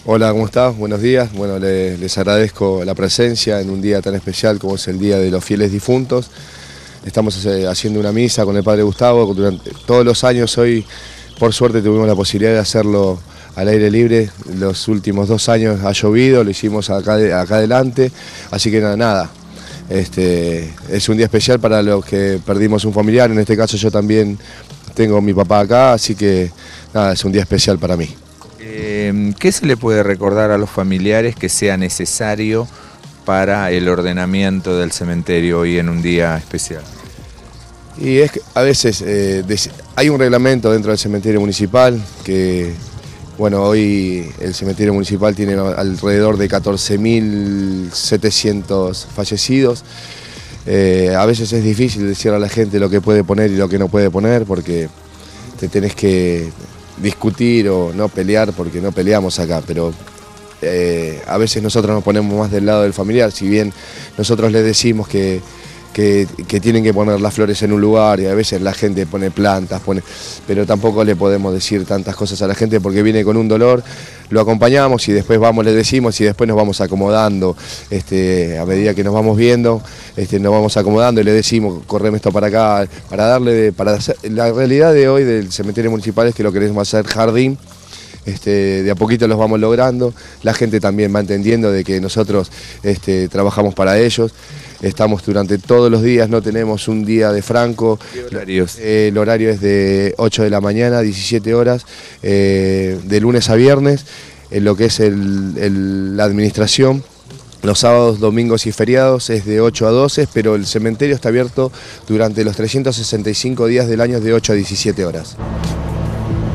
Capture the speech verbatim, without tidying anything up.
Hola, ¿cómo estás? Buenos días. Bueno, les, les agradezco la presencia en un día tan especial como es el Día de los Fieles Difuntos. Estamos eh, haciendo una misa con el Padre Gustavo. Durante todos los años, hoy por suerte tuvimos la posibilidad de hacerlo al aire libre. Los últimos dos años ha llovido, lo hicimos acá, acá adelante, así que nada, nada. Este, es un día especial para los que perdimos un familiar, en este caso yo también tengo a mi papá acá, así que nada, es un día especial para mí. Eh, ¿Qué se le puede recordar a los familiares que sea necesario para el ordenamiento del cementerio hoy en un día especial? Y es que a veces eh, hay un reglamento dentro del cementerio municipal que, bueno, hoy el cementerio municipal tiene alrededor de catorce mil setecientos fallecidos. Eh, a veces es difícil decirle a la gente lo que puede poner y lo que no puede poner porque te tenés que discutir o no pelear, porque no peleamos acá, pero eh, a veces nosotros nos ponemos más del lado del familiar, si bien nosotros les decimos que, que, que tienen que poner las flores en un lugar y a veces la gente pone plantas, pone, pero tampoco le podemos decir tantas cosas a la gente porque viene con un dolor, lo acompañamos y después vamos, le decimos y después nos vamos acomodando, este, a medida que nos vamos viendo, este, nos vamos acomodando y le decimos, correme esto para acá, para darle, para hacer, la realidad de hoy del cementerio municipal es que lo queremos hacer jardín. Este, de a poquito los vamos logrando, la gente también va entendiendo de que nosotros este, trabajamos para ellos, estamos durante todos los días, no tenemos un día de franco. ¿Qué horarios? Eh, el horario es de ocho de la mañana, diecisiete horas, eh, de lunes a viernes, en lo que es el, el, la administración. Los sábados, domingos y feriados es de ocho a doce, pero el cementerio está abierto durante los trescientos sesenta y cinco días del año de ocho a diecisiete horas.